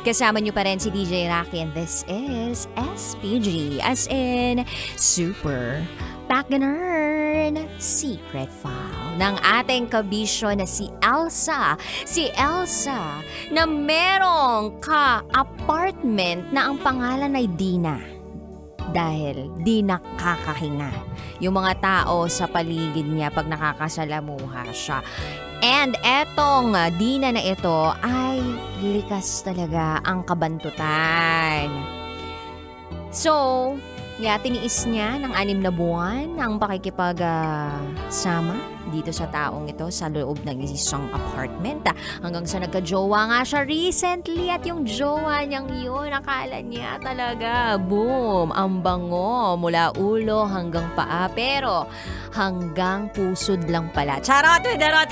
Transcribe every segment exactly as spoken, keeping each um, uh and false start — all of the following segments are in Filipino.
Kasama nyo pa rin si D J Rocky and this is S P G as in Super Backgammon Secret File ng ating kabisyo na si Elsa. Si Elsa na merong ka-apartment na ang pangalan ay Dina. Dahil di nakakahinga yung mga tao sa paligid niya pag nakakasalamuha siya. And etong Dina na ito ay likas talaga ang kabantutan. So, yeah, tiniis niya ng anim na buwan ang pakikipagsama uh, dito sa taong ito sa loob ng isang apartment. Hanggang sa nagka-jowa nga siya recently at yung jowa niyang yun, akala niya talaga, boom, ang bango mula ulo hanggang paa. Pero hanggang pusod lang pala. Charot, widarot!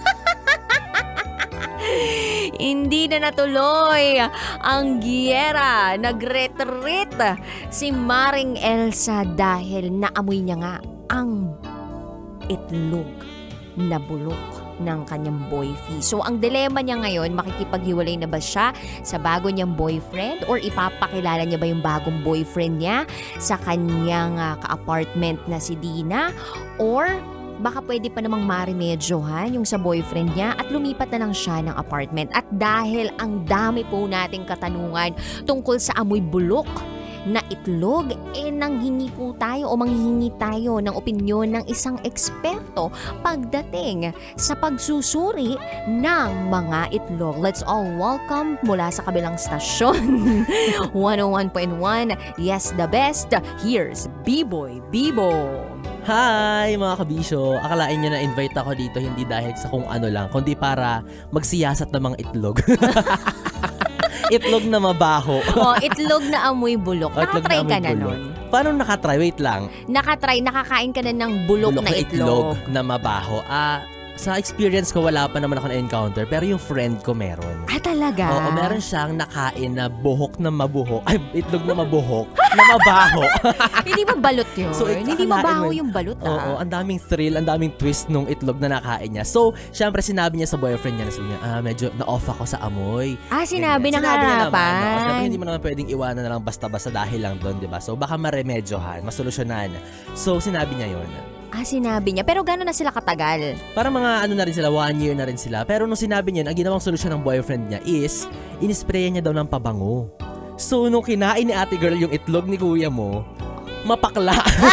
Hindi na natuloy ang giyera. Nag-retreat si Maring Elsa dahil naamoy niya nga ang itlog na bulok ng kanyang boyfriend. So, ang dilema niya ngayon, makikipaghiwalay na ba siya sa bago niyang boyfriend or ipapakilala niya ba yung bagong boyfriend niya sa kanyang uh, ka-apartment na si Dina, or baka pwede pa namang marimedyohan yung sa boyfriend niya at lumipat na lang siya ng apartment. At dahil ang dami po nating katanungan tungkol sa amoy bulok na itlog, eh nanghingi po tayo o manghihingi tayo ng opinyon ng isang eksperto pagdating sa pagsusuri ng mga itlog. Let's all welcome mula sa kabilang stasyon, one oh one point one, yes, the best. Here's B-Boy Bibo. Hi mga kabisyo! Akalain nyo na invite ako dito hindi dahil sa kung ano lang, kundi para magsiyasat ng mga itlog. Itlog na mabaho. Oh, itlog na amoy bulok. Oh, itlog Nakatry na ka na bulok. nun? Paano nakatry? Wait lang. Nakatry, nakakain ka na ng bulok, bulok na, na itlog. itlog na mabaho. Ah, sa experience ko, wala pa naman ako na-encounter. Pero yung friend ko meron. Ah, talaga? Oo, meron siyang nakain na buhok na mabuhok. Ay, itlog na mabuhok na mabaho. Hindi ba balot yun? So, hindi mabaho yung balot, ah. Oo, ang daming thrill, ang daming twist nung itlog na nakain niya. So, syempre sinabi niya sa boyfriend niya na sabi niya, ah, medyo na-off ako sa amoy. Ah, sinabi na Sinabi niya naman. harapan. Oo, syempre hindi mo naman pwedeng iwanan na lang basta-basta dahil lang doon, di ba? So, baka maremedyohan, masolusyonan. So, sinabi niya yun. Ah, sinabi niya. Pero gano'n na sila katagal? Parang mga ano na rin sila, one year na rin sila. Pero nung sinabi niya, ang ginawang solusyon ng boyfriend niya is, inisprayan niya daw ng pabango. So, nung kinain ni ate girl yung itlog ni kuya mo, mapakla.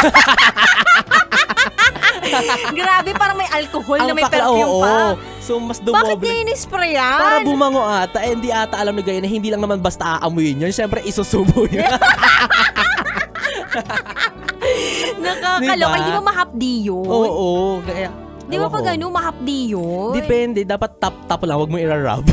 Grabe, parang may alcohol ang na may pakla, perfume oo. pa. So, mas dumoble. Bakit niya inisprayan? Para bumango ata. Eh, hindi ata alam ni Gaya na hindi lang naman basta aamuyin yun. Siyempre, isusubo yun. Nakakaloka. Diba? Hindi ba mahapdi yun? Oo. Kaya, di ba pag ano, mahapdi yun? Depende. Dapat tap-tap lang. Huwag mo irarab.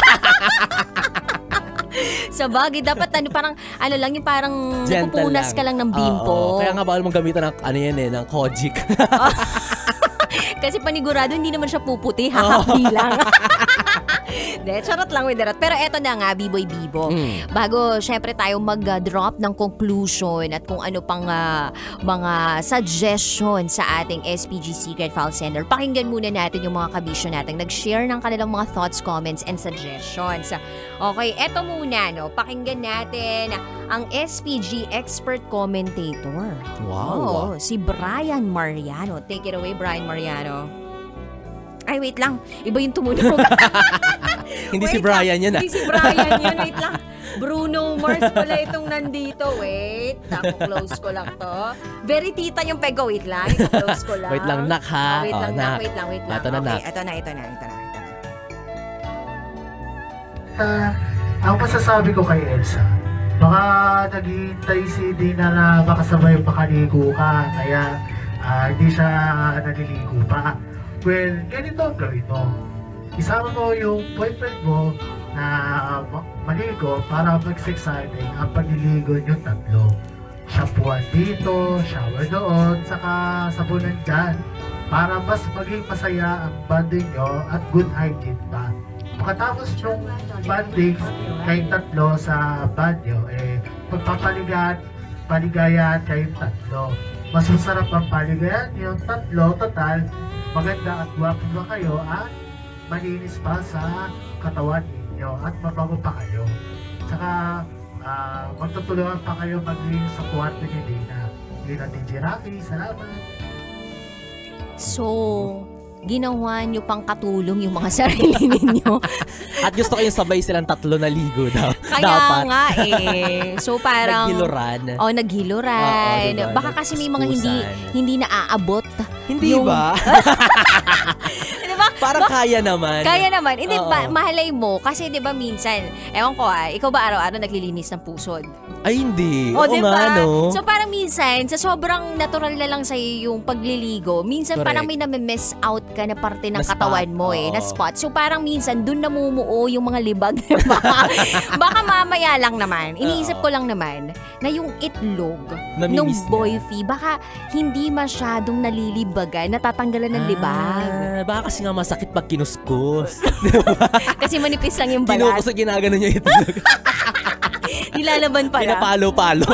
Sa bagay, dapat ano, parang, ano lang, yung parang gentle napupunas lang. ka lang ng bimpo. Oo. Kaya nga bawal mong gamitan ng, ano yan eh, ng Kojic. Kasi panigurado, hindi naman siya puputi. Hahapdi lang. De, charot lang with that. Pero eto na nga, B-Boy Bibo. Mm. Bago, syempre tayo mag-drop ng conclusion at kung ano pang uh, mga suggestion sa ating S P G Secret File Sender, pakinggan muna natin yung mga kabisyo natin nag-share ng kanilang mga thoughts, comments, and suggestions. Okay, eto muna, no? Pakinggan natin ang S P G expert commentator. Wow. Oh, si Brian Mariano. Take it away, Brian Mariano. Ay, wait lang. Iba yung tumunog. Hindi wait si Brian lang. yun, ah. Hindi si Brian yun. Wait lang. Bruno Mars pala itong nandito. Wait. Ako, close ko lang to. Very tita yung pego. Wait lang. Ito, close ko lang. Wait lang, nak ha. Oh, wait oh, lang, nak. nak. Wait lang, wait lang. Ito na, okay, nak. ito na, ito na, ito na. Ito na. Uh, ang masasabi ko kay Elsa, baka naghihintay si Dina na makasabay makaligo ka, kaya uh, hindi siya naliligo pa. Well, ganito ang gawin mo. Isama mo yung boyfriend mo na uh, maligo para mag-exciting ang pagliligo nyo tatlo. Shampooan dito, shower doon, saka sabunan dyan. Para mas maging masaya ang bonding nyo at good hygiene pa. Pagkatapos yung bonding kayong tatlo sa banyo, eh, magpapaligayan, paligayan kayong tatlo. Mas masarap ang paligayan yung tatlo, total, maganda at guwapo ba kayo at malinis pa sa katawan ninyo at mabago pa kayo. Tsaka, ah, magtutulungan pa kayo mag-linis sa kwarto ni Dina. Yun ang D J Rocky, salamat. So, ginawa nyo pang katulong yung mga sarili ninyo. At gusto ko yung sabay silang tatlo na ligo daw. Kaya Dapat. nga eh. So parang... Naghiluran. Oh, naghiluran. Oo, diba? Baka kasi may mga hindi Kuskusan. hindi naaabot. Hindi yung- ba? Diba? Parang kaya naman. Kaya naman. Hindi, Oo. ba, mahalay mo. Kasi di ba minsan, ewan ko ah, ikaw ba araw-araw naglilinis ng pusod? Ay, hindi. O, Oo di nga, ba? no? So, parang minsan, sa sobrang natural na lang sa'yo yung pagliligo, minsan Correct. parang may nami-miss out ka na parte ng Na spot, katawan mo eh, oo. na spot. So, parang minsan, dun namumuo yung mga libag. Baka, baka mamaya lang naman, iniisip ko lang naman, na yung itlog nung Namimiss niya. boyfie, baka hindi masyadong nalilibagan, natatanggalan ng libag. Ah, baka kasi nga masakit pag kinuskus. Kasi manipis lang yung balat. Kinukus at ginagano niya itlog. Nilalaban pala. Pinapalo-palo.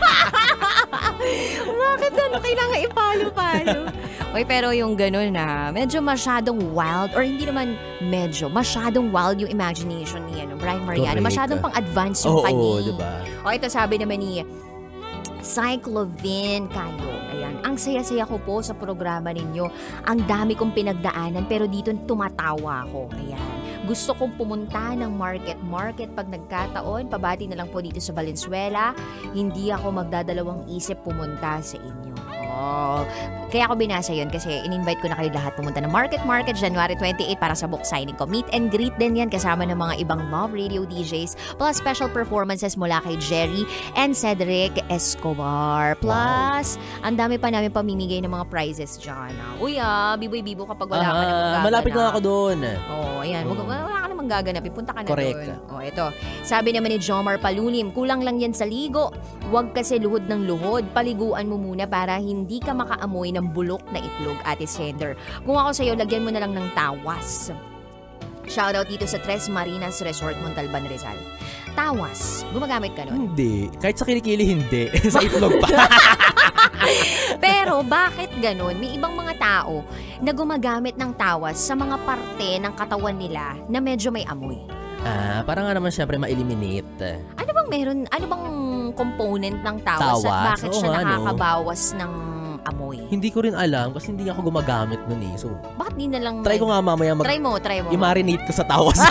Bakit ano? Kailangan ipalo-palo. Uy, pero yung ganun na, medyo masyadong wild, or hindi naman medyo, masyadong wild yung imagination ni ano, Brian Mariano. Correct. Masyadong pang-advance yung Oo, kanya. diba? O ito sabi naman ni Cyclovin Kayo. Ayan, ang saya-saya ko po sa programa ninyo. Ang dami kong pinagdaanan pero dito tumatawa ako. Ayan. Gusto kong pumunta ng market-market pag nagkataon. Pabati na lang po dito sa Valenzuela. Hindi ako magdadalawang isip pumunta sa inyo. Oh, kaya ako binasa yun kasi in-invite ko na kayo lahat pumunta ng Market Market January twenty-eighth para sa book signing ko. Meet and greet din yan kasama ng mga ibang Love Radio D Js plus special performances mula kay Jerry and Cedric Escobar. Plus, ang dami pa namin pamimigay ng mga prizes dyan. Ah. Uy ah, biboy-bibo kapag wala ka namang Ah, gaganap. malapit lang ako doon. Oh, ayan. Wag, Mm. wala ka namang gaganap. Punta ka na Correct. doon. Oh, ito. Sabi naman ni Jomar Palunim, kulang lang yan sa ligo. Huwag kasi luhod ng luhod. Paliguan mo muna para hindi ka makaamoy ng bulok na itlog, Ate Sender. Kung ako sa'yo, lagyan mo na lang ng tawas. Shoutout dito sa Tres Marinas Resort, Montalban, Rizal. Tawas. Gumagamit ka nun. Hindi. Kahit sa kilikili, hindi. Sa itlog pa. Pero bakit ganun? May ibang mga tao na gumagamit ng tawas sa mga parte ng katawan nila na medyo may amoy. Ah, para nga naman syempre ma-eliminate. Ano bang meron, ano bang component ng tawas, at Tawas? bakit Oo siya nga, no? nakakabawas ng amoy? Hindi ko rin alam kasi hindi ako gumagamit nun eh. So, Bakit di na lang... try ko nga mamaya mag- Try mo, try mo. i-marinate ko sa tawas.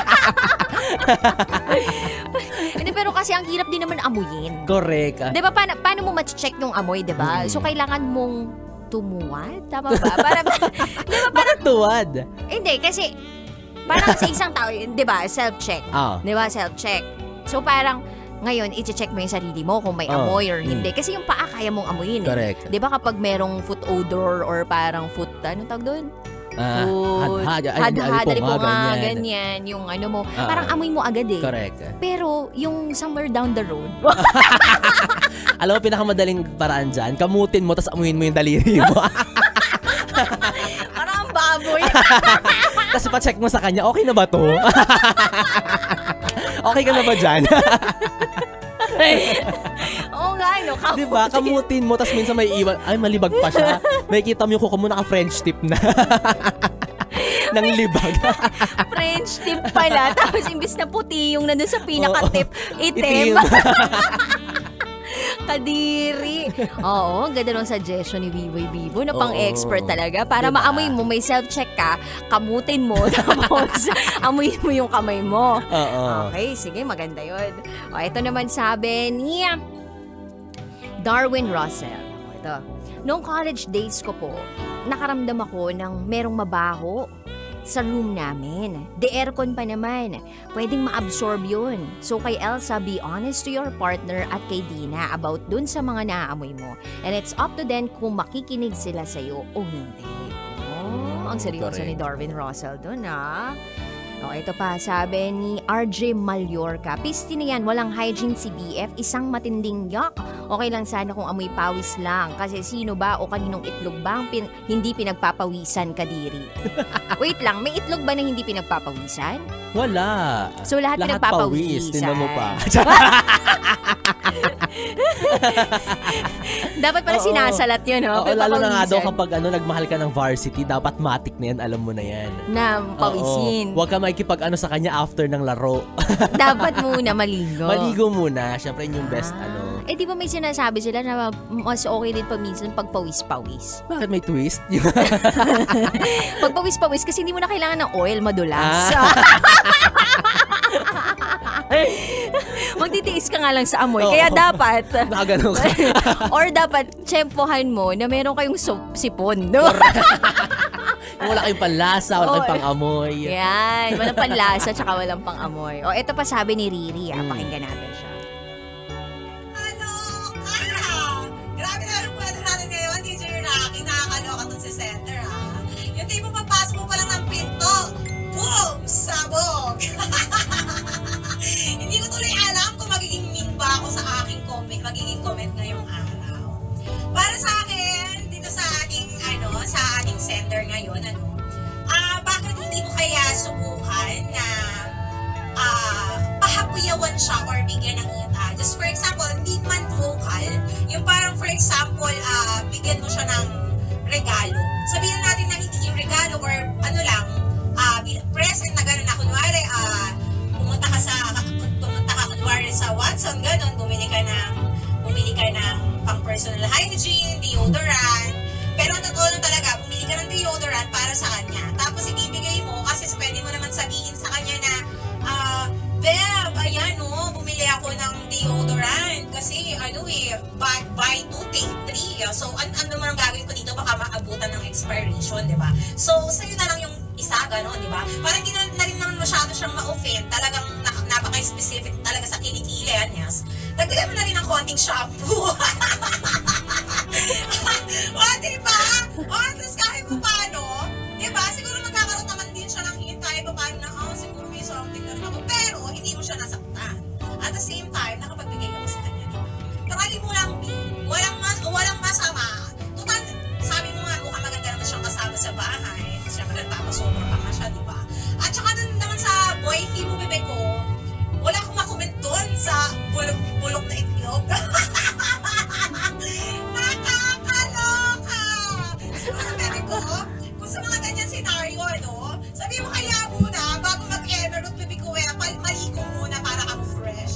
Hindi, pero kasi ang hirap din naman amuyin. Correct. Ah, Di ba, paano, paano mo ma-check yung amoy, di ba? Mm. So, kailangan mong tumuwad? Tama ba? Para ba? Di ba, Bakit tuwad? hindi, kasi parang sa isang tao, di ba, self-check. Ah. Di ba, self-check. So, parang ngayon, i-check mo yung sarili mo kung may Oh, amoy or mm. hindi. Kasi yung paa kaya mong amuyin eh. Correct. Di ba kapag merong foot odor or parang foot, anong tawag doon? Ah, Food. had-had. Ay, Had-had, ali po nga, ganyan. ganyan. ganyan. Yung ano mo, Ah, parang amoy mo agad eh. Correct. Pero yung somewhere down the road, Alam mo, pinakamadaling paraan dyan, kamutin mo, tapos amuyin mo yung daliri mo. parang ang baboy. Kasi pa-check mo sa kanya, okay na ba to? Okay ka na ba dyan? Oo nga, no? Kamuti. Diba? Kamutin mo, tapos minsan may iwan, ay malibag pa siya. May kita mo yung kuko mo, naka-French tip na. Nang libag. French tip pala. Tapos imbis na puti yung nandun sa pinaka-tip, itim. Itim. Kadiri. Oo, ang ganda ng suggestion ni Biboy Bibo na Oo. pang-expert talaga. Para Diba? maamoy mo, may self-check ka, kamutin mo, tapos amuyin mo yung kamay mo. Oo. Okay, sige, maganda yun. O, ito naman sabi ni Darwin Russell. O, ito. Noong college days ko po, nakaramdam ako ng merong mabaho sa room namin. The aircon pa naman. Pwedeng ma-absorb yun. So kay Elsa, be honest to your partner at kay Dina about dun sa mga naaamoy mo. And it's up to them kung makikinig sila sa'yo o hindi. Oh, ang seryoso Correct. ni Darwin Russell dun, ha? O, ito pa, sabi ni R J Mallorca. Pisti na yan, walang hygiene si B F, isang matinding yak. Okay lang sana kung amoy pawis lang. Kasi sino ba o kaninong itlog ba ang pin- hindi pinagpapawisan, Kadiri? Wait lang, may itlog ba na hindi pinagpapawisan? Wala. So lahat, Lahat pinagpapawisan. pawis. Tingnan mo pa. Dapat pala Oo. sinasalat yun, no? Oo, lalo na nga daw Papawisan. kapag ano, nagmahal ka ng varsity, dapat matik na yan, alam mo na yan. Na pawisin. Oo. Huwag ka makikipag ano sa kanya after ng laro. Dapat muna maligo. Maligo muna, syempre yun yung best Ah. ano. Eh, di ba may sinasabi sila na mas okay din pa minsan pag pawis-pawis? Bakit may twist? Pag pawis-pawis kasi hindi mo na kailangan ng oil, madulas. Ah. Magtitiis ka nga lang sa amoy. Oo. Kaya dapat, Nakagano ka. or dapat, tsempohan mo na meron kayong so- sipon. No? Wala kayong panlasa, wala kayong Oo. pang-amoy. Yan, walang panlasa tsaka walang pang-amoy. O, ito pa sabi ni Riri, ah, Mm. pakinggan natin siya. Ano ka? Grabe na yung kwento natin ngayon, D J Rocky. Nakakaloka tong si Center, ha? Yung tipo papasok mo pa lang ng pinto, boom! Sabog! Hindi ko tuloy alam kung magiging mean ba ako sa aking comment, magiging comment ngayong araw. Para sa akin, dito sa ating, ano, sa ating Center ngayon, ano, ah, bakit hindi mo kaya subukan na ah, pahapuyawan siya or bigyan ng uh, just for example, hindi man vocal, yung parang for example, ah, bigyan mo siya ng regalo. Sabihin natin na hindi yung regalo or ano lang, ah, present na gano'n na kunwari, ah, pumunta ka sa, pumunta ka kunwari sa Watson, gano'n, bumili ka ng, bumili ka ng pang personal hygiene, deodorant, pero ang totoo nun talaga, bumili ka ng deodorant para sa kanya. Tapos ibibigay mo, kasi pwede mo naman sabihin sa kanya na, ah, Beb, ayan o, bumili ako ng deodorant kasi ano eh, buy, buy two, take three. So, an ano naman ang gagawin ko dito? Baka maabutan ng expiration, di ba? So, sa'yo na lang yung isa, gano'n, di ba? Parang hindi na, na rin naman masyado siyang ma-offend. Talagang na, napaka-specific talaga sa kilikili, anyas. Dagdagan mo na rin ng konting shampoo. O, di ba? O, tapos kahit pa paano, di ba? Siguro magkakaroon naman din siya ng hint kahit pa paano na, oh, siguro may something na rin ako. Pero, hindi mo siya nasaktan. At the same time, nakapagbigay ka mo sa kanya, di ba? Try mo lang, B. Walang, mas, walang masama. Tutal, sabi mo nga, mukhang maganda naman siyang kasama sa bahay. Siyempre, nagpapasobra pa nga siya, di ba? At saka dun naman sa boyfriend mo, bebe ko, wala akong makomment doon sa bulok-bulok na itlog. Nakakaloka! Siguro, bebe ko, kung sa mga ganyan senaryo, ano, sabi mo kaya muna, bago mag-evernote, bebe ko, eh, pal- maligo muna para kang fresh.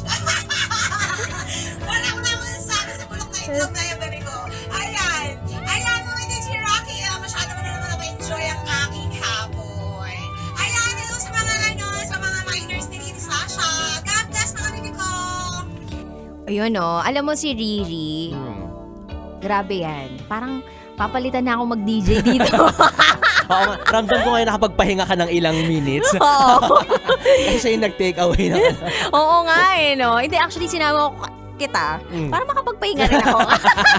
Wala akong naman sabi sa bulok na itlog na yan, bebe ko. Ayan. Ayan mo, hindi si Rocky. Ah, masyado mo na naman ako-enjoy ang aking hapon. Ayan, hello sa mga, ano, sa mga minors ni Lady Sasha. God bless, mga bebe ko. Ayun o, alam mo si Riri, Hmm. grabe yan. Parang papalitan na ako mag-D J dito. Oo nga, ramdam ko ngayon nakapagpahinga ka ng ilang minutes. Oo. Kasi siya yung nag-take away na. Oo nga eh, no? Hindi, actually, sinabi ko kita Mm. para makapagpahinga rin ako.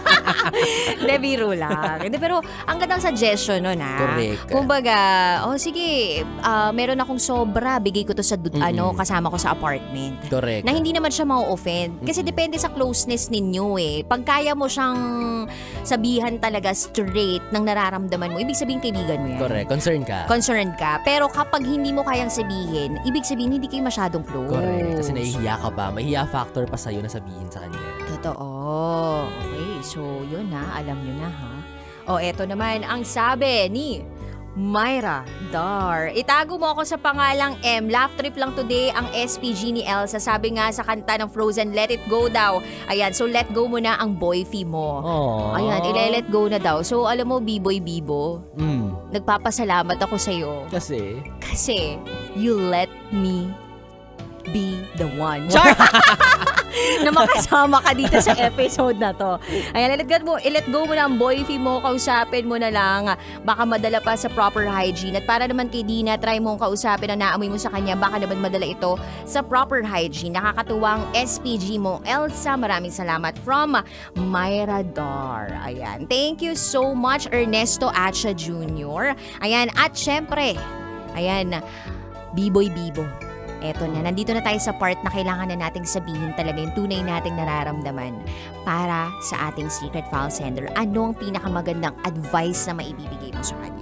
Hindi, biro lang. Hindi, pero ang gandang suggestion nun, ha? Correct. Kumbaga, oh sige, ah, meron akong sobra, bigay ko to sa dud- Mm-mm. ano, kasama ko sa apartment. Correct. Na hindi naman siya ma-offend. Kasi depende sa closeness ninyo eh. Pag kaya mo siyang sabihan talaga straight ng nararamdaman mo, ibig sabihin kaibigan mo yan. Correct. Concern ka. Concerned ka. Pero kapag hindi mo kayang sabihin, ibig sabihin hindi kayo masyadong close. Correct. Kasi nahihiya ka pa. Mahihiya factor pa sa'yo na sabihin sa kanya. Totoo. Okay, so yun na. Alam nyo na ha. O eto naman ang sabi ni Myra Dar. Itago mo ako sa pangalang M. Laugh trip lang today ang S P G ni Elsa. Sabi nga sa kanta ng Frozen, let it go daw. Ayan, so let go mo na ang boyfie mo. Aww. Ayan, ile-let go na daw. So alam mo, B-boy Bibo, Mm. nagpapasalamat ako sa'yo. Kasi, Kasi you let me be the one. Char! na makasama ka dito sa episode na to. Ayan, let go mo, i-let go mo na ang boyfie mo, kausapin mo na lang, baka madala pa sa proper hygiene. At para naman kay Dina, try mong kausapin na naamoy mo sa kanya, baka naman madala ito sa proper hygiene. Nakakatuwang S P G mo, Elsa. Maraming salamat from Myra Dar. Ayan, thank you so much, Ernesto Acha Junior Ayan, at syempre, ayan, B-boy Bibo. Eto na, nandito na tayo sa part na kailangan na nating sabihin talaga yung tunay nating nararamdaman para sa ating secret file sender. Ano ang pinakamagandang advice na maibibigay mo sa kanya?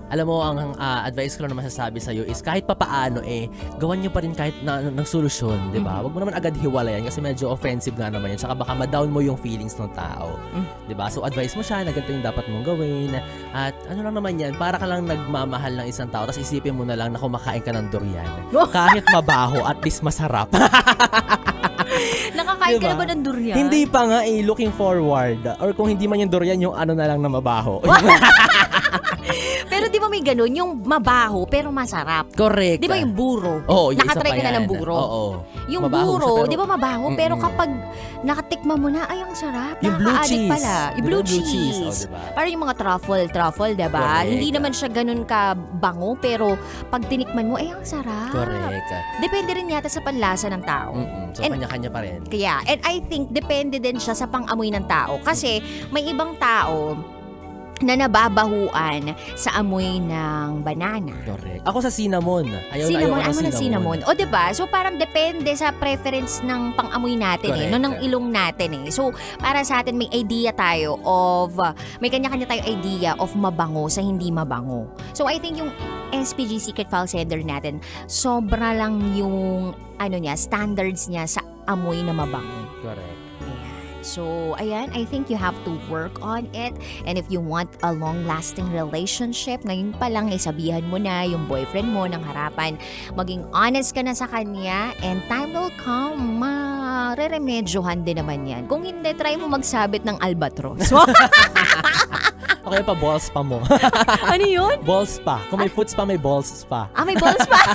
alam mo, ang uh, advice ko lang na masasabi sa'yo is kahit papaano eh, gawan nyo pa rin kahit na, na, ng solusyon, di ba? Mm-hmm. Wag mo naman agad hiwalayan kasi medyo offensive nga naman yan. Tsaka baka ma-down mo yung feelings ng tao. Mm-hmm. Di ba? So advice mo siya na ganito yung dapat mong gawin. At ano lang naman yan, para ka lang nagmamahal ng isang tao tapos isipin mo na lang na kumakain ka ng durian. Kahit mabaho, at least masarap. Nakakain diba? ka na ba ng durian? Hindi pa nga eh, looking forward. Or kung hindi man yung durian, yung ano na lang na mabaho. Pero di ba may ganun, yung mabaho pero masarap? Correct. Di ba yung buro? Oo, yung Nakatry isa ka pa na ng yan. buro? Oo. Yung Mabaho buro, siya, pero- di ba mabaho? Mm-mm. Pero kapag nakatikma mo na, ay ang sarap. Yung blue Nakaka-addict cheese. pala. Yung Di ba blue yung blue cheese? cheese. Oh, diba? Parang yung mga truffle, truffle, di ba? Correct. Hindi naman siya ganun ka bango, pero pag tinikman mo, ay ang sarap. Correct. Depende rin yata sa panlasa ng tao. Mm-mm. So, And- kanya-kanya pa rin. Kaya, and I think depende din siya sa pang-amoy ng tao. Kasi may ibang tao na nababahuan sa amoy ng banana. Correct. Ako sa cinnamon. Ayaw Cinnamon, na ayaw ano ko na ng cinnamon? O diba? So parang depende sa preference ng pang-amoy natin eh, no, ng Correct. ilong natin eh. So para sa atin may idea tayo of, uh, may kanya-kanya tayong idea of mabango sa hindi mabango. So I think yung S P G Secret File Sender natin, sobra lang yung ano niya, standards niya sa amoy na mabango. Correct. So, ayan, I think you have to work on it. And if you want a long-lasting relationship, ngayon pa lang, isabihan mo na yung boyfriend mo ng harapan. Maging honest ka na sa kanya and time will come, mareremedyohan din naman yan. Kung hindi, try mo magsabit ng albatros. Okay pa, balls pa mo. Ano yun? Balls pa. Kung may foots pa, may balls pa. Ah, may balls pa.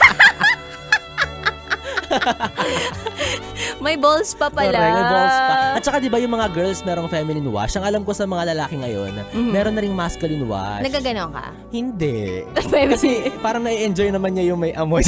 May balls pa pala. Correct, may balls pa. At saka di ba yung mga girls merong feminine wash? Ang alam ko sa mga lalaki ngayon, Mhm. meron na ring masculine wash. Nagaganon ka? Hindi. Baby. Kasi parang nai-enjoy naman niya yung may amoy.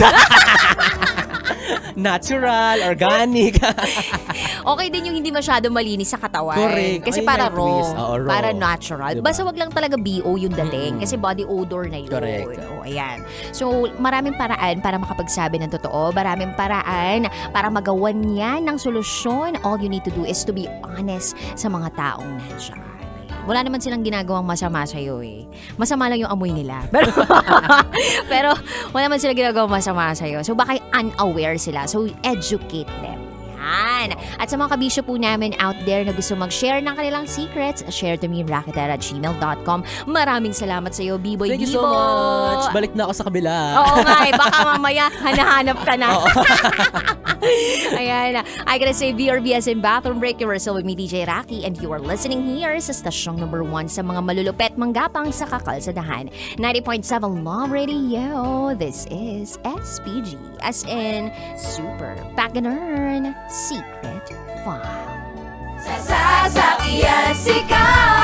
Natural, organic. Okay din yung hindi masyado malinis sa katawan. Correct. Kasi Ay, para may raw. twist. Oo, raw. Para natural. Diba? Basta wag lang talaga B O yung dating. Mm-mm. Kasi body odor na yun. Correct. O, ayan. So, maraming paraan para makapagsabi ng totoo. Maraming paraan para magawan niya ng solusyon. All you need to do is to be honest sa mga taong nandiyan. Ayan. Wala naman silang ginagawang masama sa'yo eh. Masama lang yung amoy nila. Pero, pero wala naman silang ginagawang masama sa'yo. So, baka unaware sila. So, educate them. Yan. At sa mga kabisyo po namin out there na gusto mag-share ng kanilang secrets, share to me raketera at gmail dot com. Maraming salamat sa iyo, B-Boy Thank you Bibo. so much. Balik na ako sa kabila. Oo nga eh. Baka mamaya hanahanap ka na. Oo. Ayan. I gotta say, B R B as in Bathroom Break. You are still with me, D J Rocky, and you are listening here sa stasyong number one sa mga malulupet manggapang sa kakalsadahan. ninety point seven Love Radio. This is S P G, as in Super Pagganern Secret File. Sasakyan sikat.